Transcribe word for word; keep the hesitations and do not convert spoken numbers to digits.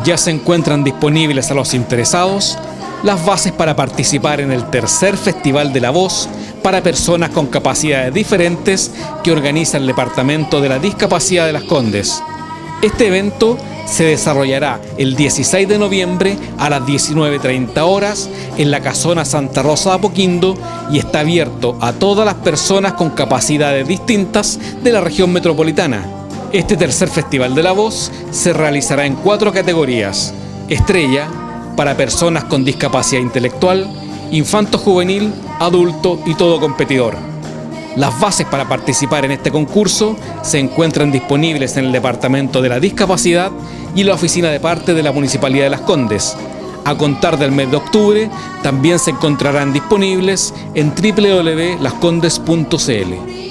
Ya se encuentran disponibles a los interesados las bases para participar en el tercer Festival de la Voz para personas con capacidades diferentes que organiza el Departamento de la Discapacidad de Las Condes. Este evento se desarrollará el dieciséis de noviembre a las diecinueve treinta horas en la Casona Santa Rosa de Apoquindo y está abierto a todas las personas con capacidades distintas de la región metropolitana. Este tercer Festival de la Voz se realizará en cuatro categorías: estrella, para personas con discapacidad intelectual, infanto-juvenil, adulto y todo competidor. Las bases para participar en este concurso se encuentran disponibles en el Departamento de la Discapacidad y en la Oficina de Parte de la Municipalidad de Las Condes. A contar del mes de octubre, también se encontrarán disponibles en doble u doble u doble u punto las condes punto c l.